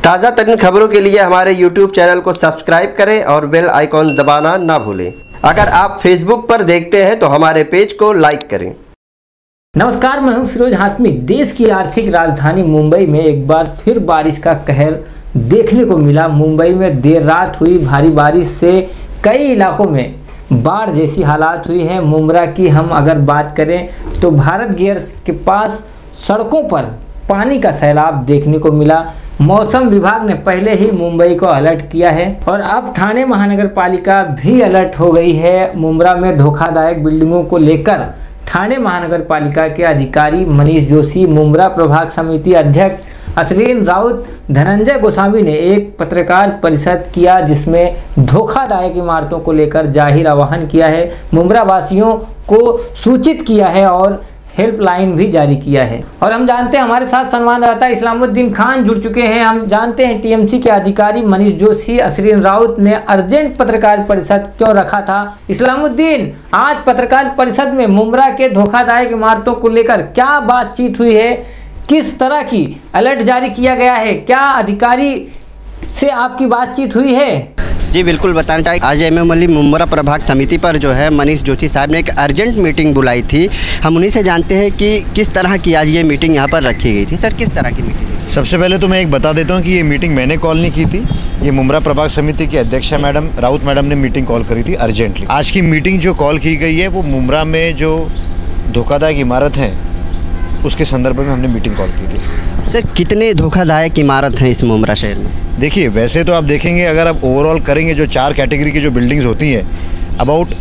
ताज़ा तरीन खबरों के लिए हमारे YouTube चैनल को सब्सक्राइब करें और बेल आइकॉन दबाना ना भूलें। अगर आप Facebook पर देखते हैं तो हमारे पेज को लाइक करें। नमस्कार, मैं हूं फिरोज हाशमी। देश की आर्थिक राजधानी मुंबई में एक बार फिर बारिश का कहर देखने को मिला। मुंबई में देर रात हुई भारी बारिश से कई इलाकों में बाढ़ जैसी हालात हुई हैं। मुंब्रा की हम अगर बात करें तो भारत गेट्स के पास सड़कों पर पानी का सैलाब देखने को मिला। मौसम विभाग ने पहले ही मुंबई को अलर्ट किया है और अब ठाणे महानगर पालिका भी अलर्ट हो गई है। मुंब्रा में धोखादायक बिल्डिंगों को लेकर ठाणे महानगर पालिका के अधिकारी मनीष जोशी, मुंब्रा प्रभाग समिति अध्यक्ष असरीन राउत, धनंजय गोस्वामी ने एक पत्रकार परिषद किया जिसमें धोखादायक इमारतों को लेकर जाहिर आह्वान किया है, मुंब्रा वासियों को सूचित किया है और हेल्पलाइन भी जारी किया है। और हम जानते हैं हमारे साथ संवाददाता इस्लामुद्दीन खान जुड़ चुके हैं। हम जानते हैं टीएमसी के अधिकारी मनीष जोशी, असरीन राउत ने अर्जेंट पत्रकार परिषद क्यों रखा था। इस्लामुद्दीन, आज पत्रकार परिषद में मुंब्रा के धोखादायक इमारतों को लेकर क्या बातचीत हुई है, किस तरह की अलर्ट जारी किया गया है, क्या अधिकारी से आपकी बातचीत हुई है? जी बिल्कुल, बताना चाहिए आज एमएमएलई मुंब्रा प्रभाग समिति पर जो है मनीष जोशी साहब ने एक अर्जेंट मीटिंग बुलाई थी। हम उन्हीं से जानते हैं कि किस तरह की आज ये मीटिंग यहाँ पर रखी गई थी। सर, किस तरह की मीटिंग? सबसे पहले तो मैं एक बता देता हूँ कि ये मीटिंग मैंने कॉल नहीं की थी। ये मुंब्रा प्रभाग समिति की अध्यक्षा मैडम राउत मैडम ने मीटिंग कॉल करी थी अर्जेंटली। आज की मीटिंग जो कॉल की गई है वो मुंब्रा में जो धोखादायक इमारत हैं उसके संदर्भ में हमने मीटिंग कॉल की थी। सर, कितने धोखादायक इमारत हैं इस मुंब्रा शहर में? देखिए, वैसे तो आप देखेंगे, अगर आप ओवरऑल करेंगे जो 4 कैटेगरी की जो बिल्डिंग्स होती हैं, अबाउट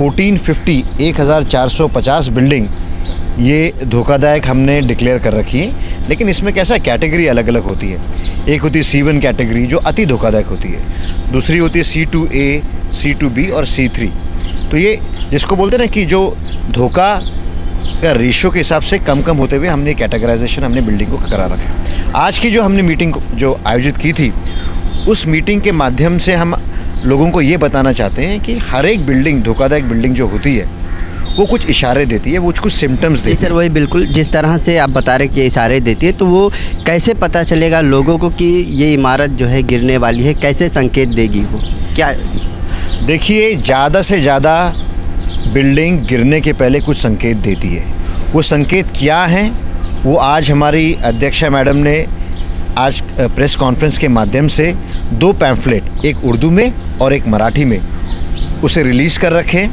1450 बिल्डिंग ये धोखादायक हमने डिक्लेयर कर रखी है। लेकिन इसमें कैसा कैटेगरी अलग अलग होती है। एक होती है C1 कैटेगरी जो अति धोखादायक होती है, दूसरी होती है C2A, C2B और C3। तो ये जिसको बोलते हैं ना कि जो धोखा का रेशियो के हिसाब से कम होते हुए हमने कैटेगराइजेशन हमने बिल्डिंग को करा रखा है। आज की जो हमने मीटिंग जो आयोजित की थी उस मीटिंग के माध्यम से हम लोगों को ये बताना चाहते हैं कि हर एक बिल्डिंग, धोखादायक बिल्डिंग जो होती है वो कुछ इशारे देती है, वो कुछ सिम्टम्स देती है। सर, वही बिल्कुल जिस तरह से आप बता रहे कि इशारे देती है, तो वो कैसे पता चलेगा लोगों को कि ये इमारत जो है गिरने वाली है? कैसे संकेत देगी वो? क्या देखिए, ज़्यादा से ज़्यादा बिल्डिंग गिरने के पहले कुछ संकेत देती है। वो संकेत क्या हैं वो आज हमारी अध्यक्षा मैडम ने आज प्रेस कॉन्फ्रेंस के माध्यम से 2 पैम्फलेट, एक उर्दू में और एक मराठी में, उसे रिलीज़ कर रखे।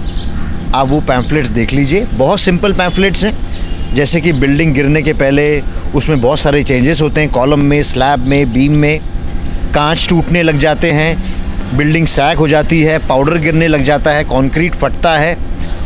आप वो पैम्फलेट्स देख लीजिए। बहुत सिंपल पैम्फलेट्स हैं, जैसे कि बिल्डिंग गिरने के पहले उसमें बहुत सारे चेंजेस होते हैं, कॉलम में, स्लैब में, बीम में, कांच टूटने लग जाते हैं, बिल्डिंग सैग हो जाती है, पाउडर गिरने लग जाता है, कंक्रीट फटता है।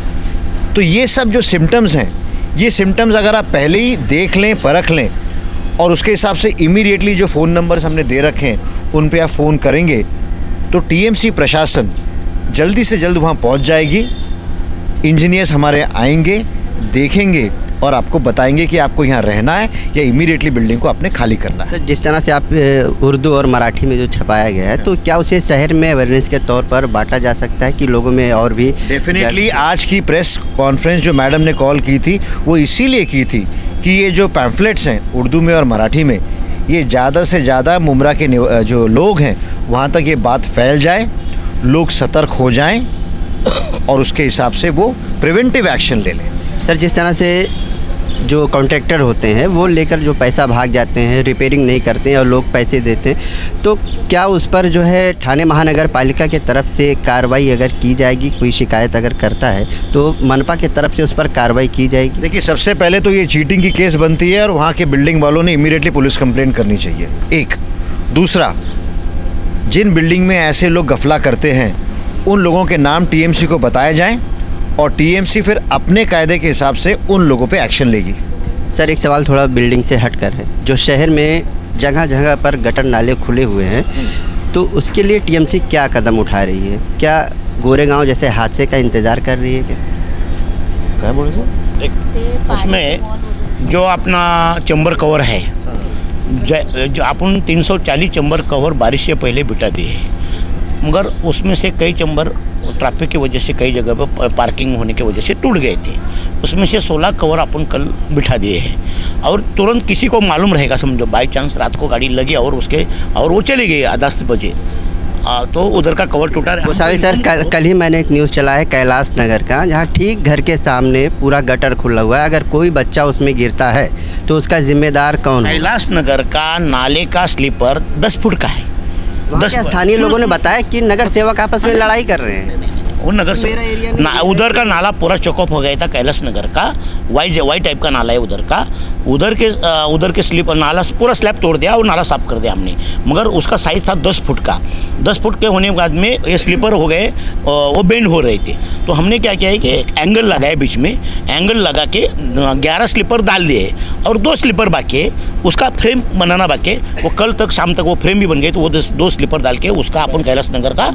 तो ये सब जो सिम्टम्स हैं, ये सिम्टम्स अगर आप पहले ही देख लें, परख लें और उसके हिसाब से इमीडिएटली जो फ़ोन नंबर्स हमने दे रखे हैं उन पे आप फ़ोन करेंगे तो टीएमसी प्रशासन जल्दी से जल्द वहाँ पहुँच जाएगी। इंजीनियर्स हमारे आएंगे, देखेंगे और आपको बताएंगे कि आपको यहाँ रहना है या इमीडिएटली बिल्डिंग को आपने खाली करना है। तो जिस तरह से आप उर्दू और मराठी में जो छपाया गया है, तो क्या उसे शहर में अवेयरनेस के तौर पर बांटा जा सकता है कि लोगों में और भी? डेफिनेटली आज की प्रेस कॉन्फ्रेंस जो मैडम ने कॉल की थी वो इसीलिए की थी कि ये जो पैम्फलेट्स हैं उर्दू में और मराठी में, ये ज़्यादा से ज़्यादा मुंब्रा के जो लोग हैं वहाँ तक ये बात फैल जाए, लोग सतर्क हो जाएँ और उसके हिसाब से वो प्रिवेंटिव एक्शन ले लें। सर, जिस तरह से जो कॉन्ट्रैक्टर होते हैं वो लेकर जो पैसा भाग जाते हैं, रिपेयरिंग नहीं करते हैं और लोग पैसे देते हैं, तो क्या उस पर जो है ठाणे महानगर पालिका के तरफ से कार्रवाई अगर की जाएगी? कोई शिकायत अगर करता है तो मनपा के तरफ से उस पर कार्रवाई की जाएगी? देखिए, सबसे पहले तो ये चीटिंग की केस बनती है और वहाँ के बिल्डिंग वालों ने इमीडिएटली पुलिस कंप्लेंट करनी चाहिए, एक। दूसरा, जिन बिल्डिंग में ऐसे लोग गफला करते हैं उन लोगों के नाम टीएमसी को बताए जाएँ और टीएमसी फिर अपने कायदे के हिसाब से उन लोगों पे एक्शन लेगी। सर, एक सवाल थोड़ा बिल्डिंग से हटकर है। जो शहर में जगह जगह पर गटर नाले खुले हुए हैं, तो उसके लिए टीएमसी क्या कदम उठा रही है? क्या गोरेगांव जैसे हादसे का इंतज़ार कर रही है क्या बोले सर? उसमें जो अपना चैम्बर कवर है, जो अपन 340 चैम्बर कवर बारिश से पहले बिठा दिए हैं। मगर उसमें से कई चैम्बर ट्रैफिक की वजह से कई जगह पर पार्किंग होने की वजह से टूट गए थे। उसमें से 16 कवर अपन कल बिठा दिए हैं और तुरंत किसी को मालूम रहेगा, समझो बाई चांस रात को गाड़ी लगी और वो चली गई 10 बजे, तो उधर का कवर टूटा। गोसावी सर, कल ही मैंने एक न्यूज़ चला है कैलाश नगर का, जहाँ ठीक घर के सामने पूरा गटर खुला हुआ है, अगर कोई बच्चा उसमें गिरता है तो उसका जिम्मेदार कौन है? कैलाश नगर का नाले का स्लीपर 10 फुट का है। स्थानीय लोगों ने बताया कि नगर सेवक आपस में लड़ाई कर रहे हैं। वो नगर से उधर का नाला पूरा चौकअप हो गया था। कैलाश नगर का वाई टाइप का नाला है उधर का, उधर के स्लिप नाला पूरा स्लैब तोड़ दिया और नाला साफ कर दिया हमने, मगर उसका साइज़ था 10 फुट का। 10 फुट के होने के बाद में ये स्लीपर हो गए, वो बेंड हो रहे थे, तो हमने क्या किया है कि एंगल लगाए बीच में, एंगल लगा के 11 स्लीपर डाल दिए और 2 स्लीपर बाकी है, उसका फ्रेम बनाना बाकी है। वो कल तक शाम तक वो फ्रेम भी बन गए, तो वो 2 स्लीपर डाल के उसका अपन कैलाश नगर का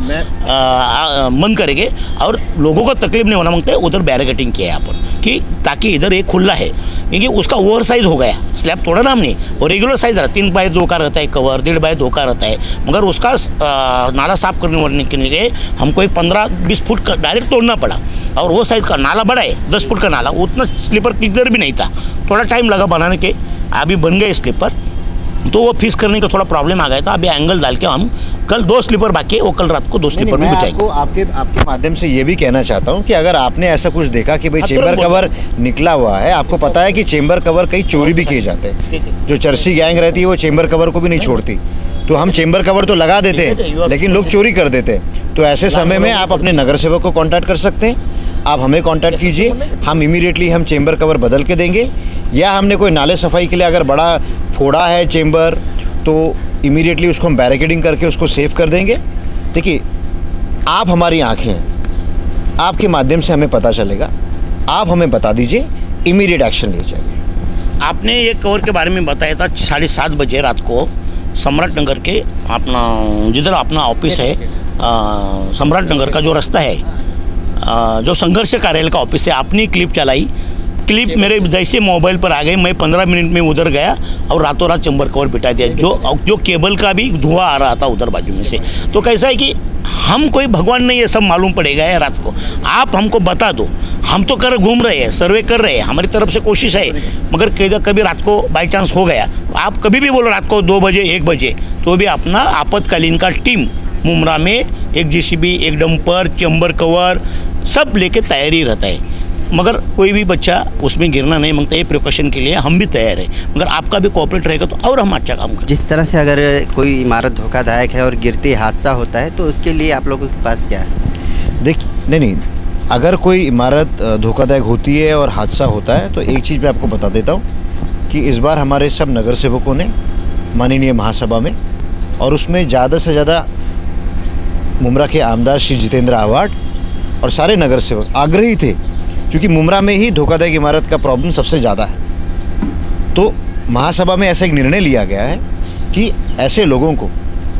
बंद करेंगे और लोगों को तकलीफ नहीं होना मांगते। उधर बैरिकेडिंग किया है अपन कि ताकि इधर एक खुला है, क्योंकि उसका ओवर साइज हो गया, स्लैब तोड़ा ना हमने, और रेगुलर साइज रहा 3 बाय 2 का रहता है कवर, 1.5 बाय 2 का रहता है, मगर उसका नाला साफ करने के लिए हमको एक 15-20 फुट का डायरेक्ट तोड़ना पड़ा। और वो साइज का नाला बड़ा है, 10 फुट का नाला, उतना स्लीपर किधर भी नहीं था, थोड़ा टाइम लगा बनाने के, अभी बन गए स्लीपर। तो वो फिक्स करने का थोड़ा प्रॉब्लम आ गया था, अभी एंगल डाल के हम कल 2 स्लीपर बाकी है, वो कल रात को 2 स्लीपर भी बिठाएंगे। आपके माध्यम से ये भी कहना चाहता हूँ कि अगर आपने ऐसा कुछ देखा कि भाई चेम्बर कवर निकला हुआ है, आपको पता है कि चेम्बर कवर कई चोरी भी किए जाते हैं, जो चर्सी गैंग रहती है वो चेम्बर कवर को भी नहीं छोड़ती, तो हम चेम्बर कवर तो लगा देते हैं लेकिन लोग चोरी कर देते हैं। तो ऐसे समय में आप अपने नगर सेवक को कॉन्टैक्ट कर सकते हैं, आप हमें कांटेक्ट कीजिए, हम इमीडिएटली हम चेम्बर कवर बदल के देंगे, या हमने कोई नाले सफाई के लिए अगर बड़ा फोड़ा है चेम्बर तो इमीडिएटली उसको हम बैरिकेडिंग करके उसको सेव कर देंगे। देखिए, आप हमारी आंखें हैं, आपके माध्यम से हमें पता चलेगा, आप हमें बता दीजिए, इमीडिएट एक्शन ले जाएंगे। आपने ये कवर के बारे में बताया था 7:30 बजे रात को सम्राट नगर के अपना जिधर अपना ऑफिस है, सम्राट नगर का जो रास्ता है, जो संघर्ष कार्यालय का ऑफिस है, आपने क्लिप चलाई, क्लिप मेरे जैसे मोबाइल पर आ गई, मैं 15 मिनट में उधर गया और रातों रात चैम्बर कवर बिठा दिया, जो केबल का भी धुआं आ रहा था उधर बाजू में से। तो कैसा है कि हम कोई भगवान नहीं है, सब मालूम पड़ेगा है रात को, आप हमको बता दो, हम तो घूम रहे हैं, सर्वे कर रहे हैं, हमारी तरफ से कोशिश है, मगर कभी रात को बाई चांस हो गया, आप कभी भी बोलो रात को 2 बजे 1 बजे, तो भी अपना आपातकालीन का टीम मुमरा में एक JCB, एक डंपर, चैम्बर कवर सब लेके तैयारी रहता है, मगर कोई भी बच्चा उसमें गिरना नहीं मांगता, ये प्रिकॉशन के लिए हम भी तैयार हैं, मगर आपका भी कोऑपरेट रहेगा तो और हम अच्छा काम करें। जिस तरह से अगर कोई इमारत धोखादायक है और गिरती हादसा होता है तो उसके लिए आप लोगों के पास क्या है? नहीं, अगर कोई इमारत धोखादायक होती है और हादसा होता है तो एक चीज़ मैं आपको बता देता हूँ कि इस बार हमारे सब नगर सेवकों ने माननीय महासभा में, और उसमें ज़्यादा से ज़्यादा मुमरा के आमदार श्री जितेंद्र आवाड और सारे नगर सेवक आग्रही थे, क्योंकि मुमरा में ही धोखादायक इमारत का प्रॉब्लम सबसे ज़्यादा है। तो महासभा में ऐसा एक निर्णय लिया गया है कि ऐसे लोगों को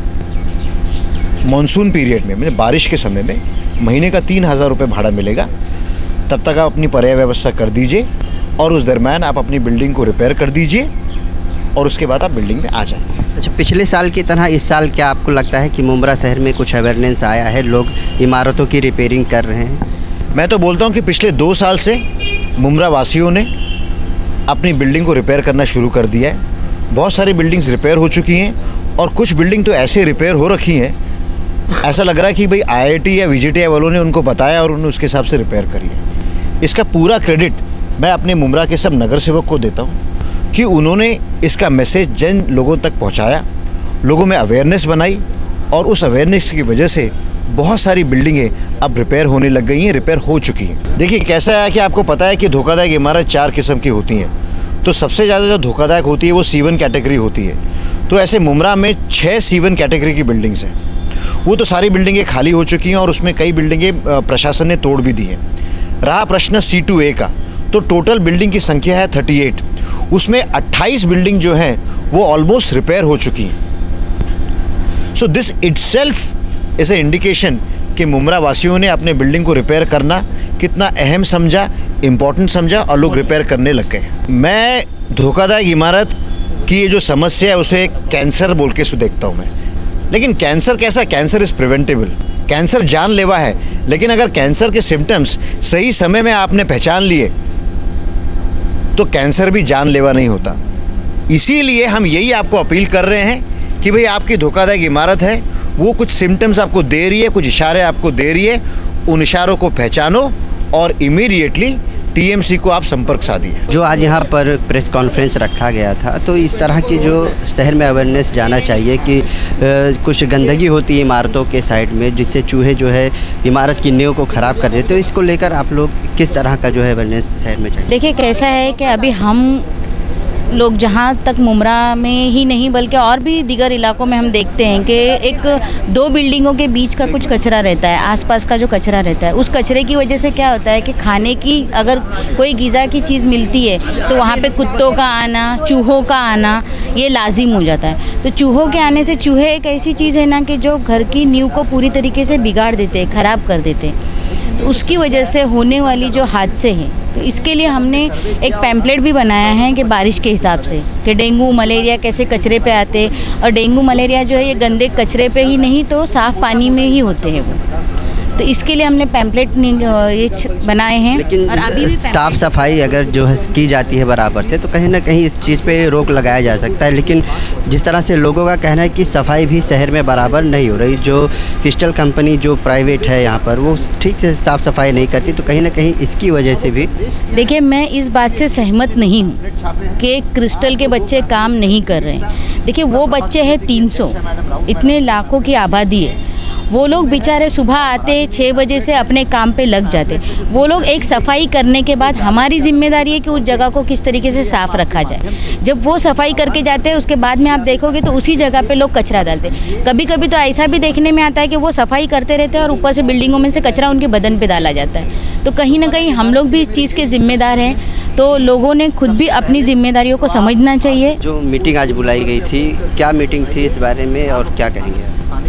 मॉनसून पीरियड में, मतलब बारिश के समय में, महीने का 3000 रुपये भाड़ा मिलेगा। तब तक आप अपनी पर्याय व्यवस्था कर दीजिए और उस दरम्यान आप अपनी बिल्डिंग को रिपेयर कर दीजिए और उसके बाद आप बिल्डिंग में आ जाइए। अच्छा, पिछले साल की तरह इस साल क्या आपको लगता है कि मुमरा शहर में कुछ अवेयरनेस आया है, लोग इमारतों की रिपेयरिंग कर रहे हैं? मैं तो बोलता हूँ कि पिछले 2 साल से मुमरा वासियों ने अपनी बिल्डिंग को रिपेयर करना शुरू कर दिया है। बहुत सारी बिल्डिंग्स रिपेयर हो चुकी हैं और कुछ बिल्डिंग तो ऐसे रिपेयर हो रखी हैं, ऐसा लग रहा है कि भाई IIT या VJTI वालों ने उनको बताया और उन्होंने उसके हिसाब से रिपेयर करी है। इसका पूरा क्रेडिट मैं अपने मुमरा के सब नगर सेवक को देता हूँ कि उन्होंने इसका मैसेज जन लोगों तक पहुँचाया, लोगों में अवेयरनेस बनाई, और उस अवेयरनेस की वजह से बहुत सारी बिल्डिंगें अब रिपेयर होने लग गई हैं, रिपेयर हो चुकी हैं। देखिए, कैसा है कि आपको पता है कि धोखादायक इमारत 4 किस्म की होती हैं, तो सबसे ज़्यादा जो धोखादायक होती है वो C1 कैटेगरी होती है। तो ऐसे मुमरा में 6 C1 कैटेगरी की बिल्डिंग्स हैं, वो तो सारी बिल्डिंगें खाली हो चुकी हैं और उसमें कई बिल्डिंगें प्रशासन ने तोड़ भी दी हैं। रहा प्रश्न C2A का, तो टोटल बिल्डिंग की संख्या है 38, उसमें 28 बिल्डिंग जो हैं वो ऑलमोस्ट रिपेयर हो चुकी हैं। So this itself is a indication कि मुमरा वासियों ने अपने बिल्डिंग को रिपेयर करना कितना अहम समझा, इम्पोर्टेंट समझा और लोग रिपेयर करने लग गए। मैं धोखादायक इमारत की ये जो समस्या है उसे एक कैंसर बोल के देखता हूँ मैं। लेकिन कैंसर कैसा? Cancer is preventable. कैंसर जानलेवा है, लेकिन अगर कैंसर के सिम्टम्स सही समय में आपने पहचान लिए तो कैंसर भी जानलेवा नहीं होता। इसीलिए हम यही आपको अपील कर रहे हैं कि भाई आपकी धोखादायक इमारत है, वो कुछ सिम्टम्स आपको दे रही है, कुछ इशारे आपको दे रही है, उन इशारों को पहचानो और इमीडिएटली टीएमसी को आप संपर्क साधिए। जो आज यहाँ पर प्रेस कॉन्फ्रेंस रखा गया था, तो इस तरह की जो शहर में अवेयरनेस जाना चाहिए कि कुछ गंदगी होती है इमारतों के साइड में, जिससे चूहे जो है इमारत की नींव को ख़राब कर देते। तो इसको लेकर आप लोग किस तरह का जो है अवेयरनेस शहर में चाहिए? देखिए कैसा है कि अभी हम लोग जहाँ तक मुमरा में ही नहीं बल्कि और भी दीगर इलाकों में हम देखते हैं कि एक दो बिल्डिंगों के बीच का कुछ कचरा रहता है, आसपास का जो कचरा रहता है, उस कचरे की वजह से क्या होता है कि खाने की अगर कोई ग़िज़ा की चीज़ मिलती है तो वहाँ पे कुत्तों का आना, चूहों का आना ये लाजिम हो जाता है। तो चूहों के आने से, चूहे एक ऐसी चीज़ है ना कि जो घर की नींव को पूरी तरीके से बिगाड़ देते हैं, ख़राब कर देते हैं। तो उसकी वजह से होने वाली जो हादसे हैं, तो इसके लिए हमने एक पैम्पलेट भी बनाया है कि बारिश के हिसाब से कि डेंगू मलेरिया कैसे कचरे पे आते, और डेंगू मलेरिया जो है ये गंदे कचरे पे ही नहीं तो साफ़ पानी में ही होते हैं वो। तो इसके लिए हमने पैम्पलेट ये बनाए हैं। लेकिन और अभी भी साफ़ सफाई अगर जो है की जाती है बराबर से, तो कहीं ना कहीं इस चीज़ पे रोक लगाया जा सकता है। लेकिन जिस तरह से लोगों का कहना है कि सफाई भी शहर में बराबर नहीं हो रही, जो क्रिस्टल कंपनी जो प्राइवेट है यहाँ पर वो ठीक से साफ़ सफाई नहीं करती, तो कहीं ना कहीं इसकी वजह से भी। देखिए मैं इस बात से सहमत नहीं हूँ कि क्रिस्टल के बच्चे काम नहीं कर रहे हैं। देखिए वो बच्चे हैं 300, इतने लाखों की आबादी है, वो लोग बेचारे सुबह आते 6 बजे से अपने काम पे लग जाते। वो लोग एक सफाई करने के बाद हमारी जिम्मेदारी है कि उस जगह को किस तरीके से साफ़ रखा जाए। जब वो सफाई करके जाते हैं उसके बाद में आप देखोगे तो उसी जगह पे लोग कचरा डालते। कभी कभी तो ऐसा भी देखने में आता है कि वो सफाई करते रहते हैं और ऊपर से बिल्डिंगों में से कचरा उनके बदन पर डाला जाता है। तो कहीं ना कहीं हम लोग भी इस चीज़ के ज़िम्मेदार हैं, तो लोगों ने खुद भी अपनी जिम्मेदारियों को समझना चाहिए। जो मीटिंग आज बुलाई गई थी, क्या मीटिंग थी इस बारे में और क्या कहेंगे?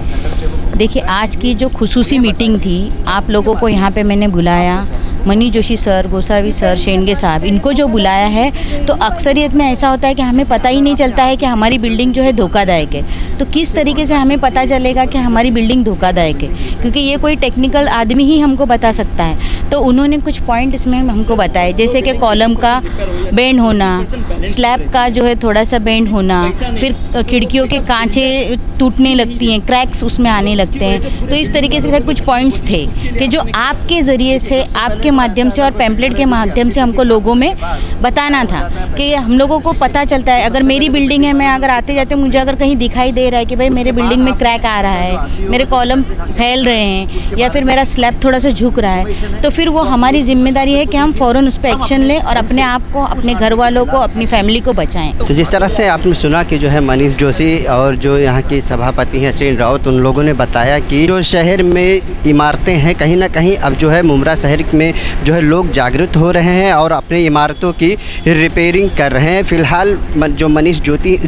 देखिए आज की जो खुसूसी मीटिंग थी, आप लोगों को यहाँ पे मैंने बुलाया, मनीष जोशी सर, गोसावी सर, शेंडगे साहब, इनको जो बुलाया है, तो अक्सरियत में ऐसा होता है कि हमें पता ही नहीं चलता है कि हमारी बिल्डिंग जो है धोखादायक है। तो किस तरीके से हमें पता चलेगा कि हमारी बिल्डिंग धोखादायक है, क्योंकि ये कोई टेक्निकल आदमी ही हमको बता सकता है। तो उन्होंने कुछ पॉइंट इसमें हमको बताए, जैसे कि कॉलम का बेंड होना, स्लैब का जो है थोड़ा सा बेंड होना, फिर खिड़कियों के कांचें टूटने लगती हैं, क्रैक्स उसमें आने लगते हैं। तो इस तरीके से कुछ पॉइंट्स थे कि जो आपके ज़रिए से, आपके माध्यम से और पैम्पलेट के माध्यम से हमको लोगों में बताना था कि हम लोगों को पता चलता है। अगर मेरी बिल्डिंग है, मैं अगर आते जाते मुझे अगर कहीं दिखाई दे रहा है कि भाई मेरे बिल्डिंग में क्रैक आ रहा है, मेरे कॉलम फैल रहे हैं या फिर मेरा स्लैब थोड़ा सा झुक रहा है, तो फिर वो हमारी जिम्मेदारी है कि हम फ़ौरन उस पर एक्शन लें और अपने आप को, अपने घर वालों को, अपनी फैमिली को बचाएं। तो जिस तरह से आपने सुना कि जो है मनीष जोशी और जो यहाँ की सभापति हैं श्री रावत, उन लोगों ने बताया कि जो शहर में इमारतें हैं, कहीं ना कहीं अब जो है मुमरा शहर में जो है लोग जागरूक हो रहे हैं और अपनी इमारतों की रिपेयरिंग कर रहे हैं। फ़िलहाल जो मनीष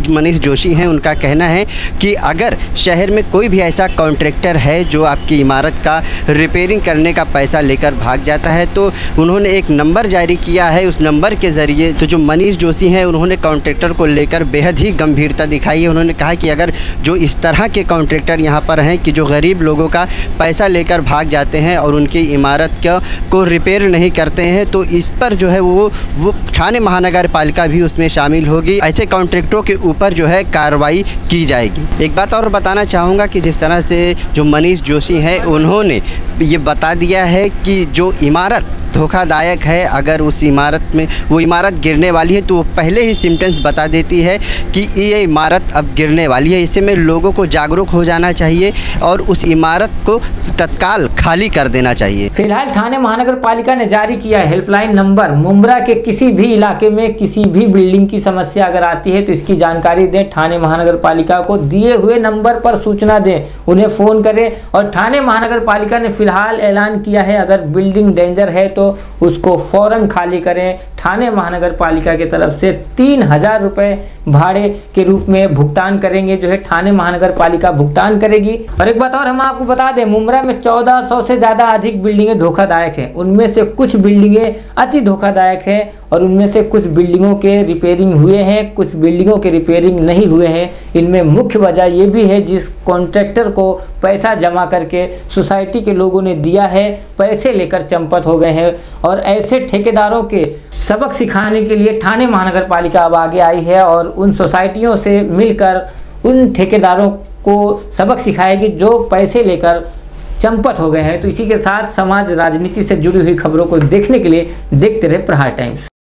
जोशी हैं, उनका कहना है कि अगर शहर में कोई भी ऐसा कॉन्ट्रैक्टर है जो आपकी इमारत का रिपेयरिंग करने का पैसा लेकर भाग जाता है, तो उन्होंने एक नंबर जारी किया है। उस नंबर के ज़रिए तो जो मनीष जोशी हैं, उन्होंने कॉन्ट्रैक्टर को लेकर बेहद ही गंभीरता दिखाई है। उन्होंने कहा कि अगर जो इस तरह के कॉन्ट्रैक्टर यहाँ पर हैं कि जो गरीब लोगों का पैसा लेकर भाग जाते हैं और उनकी इमारत को रिपेयर नहीं करते हैं, तो इस पर जो है वो ठाणे महानगर पालिका भी उसमें शामिल होगी। ऐसे कॉन्ट्रैक्टरों के ऊपर जो है कार्रवाई की जाएगी। एक बात और बताना चाहूँगा कि जिस तरह से जो मनीष जोशी हैं, उन्होंने ये बता दिया है कि जो इमारत धोखादायक है, अगर उस इमारत में वो इमारत गिरने वाली है तो वो पहले ही सिम्टम्स बता देती है कि ये इमारत अब गिरने वाली है। इससे में लोगों को जागरूक हो जाना चाहिए और उस इमारत को तत्काल खाली कर देना चाहिए। फिलहाल ठाणे महानगर पालिका ने जारी किया हेल्पलाइन नंबर। मुमरा के किसी भी इलाके में किसी भी बिल्डिंग की समस्या अगर आती है तो इसकी जानकारी दें, ठाणे महानगर पालिका को दिए हुए नंबर पर सूचना दें, उन्हें फ़ोन करें। और ठाणे महानगर पालिका ने फिलहाल ऐलान किया है, अगर बिल्डिंग डेंजर है तो उसको फ़ौरन खाली करें। ठाणे महानगर पालिका की तरफ से 3000 रुपये भाड़े के रूप में भुगतान करेंगे, जो है ठाणे महानगर पालिका भुगतान करेगी। और एक बात और हम आपको बता दें, मुंब्रा में 1400 से ज़्यादा अधिक बिल्डिंगें धोखादायक हैं। उनमें से कुछ बिल्डिंगें अति धोखादायक हैं और उनमें से कुछ बिल्डिंगों के रिपेयरिंग हुए हैं, कुछ बिल्डिंगों के रिपेयरिंग नहीं हुए हैं। इनमें मुख्य वजह ये भी है, जिस कॉन्ट्रैक्टर को पैसा जमा करके सोसाइटी के लोगों ने दिया है, पैसे लेकर चंपत हो गए हैं। और ऐसे ठेकेदारों के सबक सिखाने के लिए ठाणे महानगर पालिका अब आगे आई है और उन सोसाइटियों से मिलकर उन ठेकेदारों को सबक सिखाएगी जो पैसे लेकर चंपत हो गए हैं। तो इसी के साथ समाज राजनीति से जुड़ी हुई खबरों को देखने के लिए देखते रहे प्रहार टाइम्स।